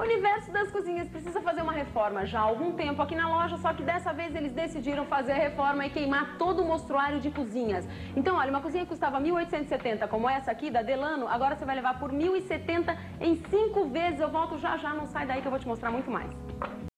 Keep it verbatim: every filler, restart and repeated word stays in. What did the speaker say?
O Universo das Cozinhas precisa fazer uma reforma já há algum tempo aqui na loja, só que dessa vez eles decidiram fazer a reforma e queimar todo o mostruário de cozinhas. Então, olha, uma cozinha que custava mil oitocentos e setenta, como essa aqui, da Delano, agora você vai levar por mil e setenta em cinco vezes. Eu volto já já, não sai daí que eu vou te mostrar muito mais.